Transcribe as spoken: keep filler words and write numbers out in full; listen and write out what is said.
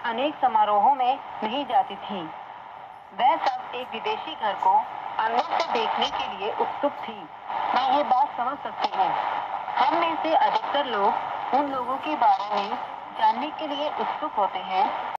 अनेक समारोहों में नहीं जाती थी। वह सब एक विदेशी घर को अंदर से देखने के लिए उत्सुक थी। मैं ये बात समझ सकती हूँ। हम में से अधिकतर लोग उन लोगों के बारे में जानने के लिए उत्सुक होते हैं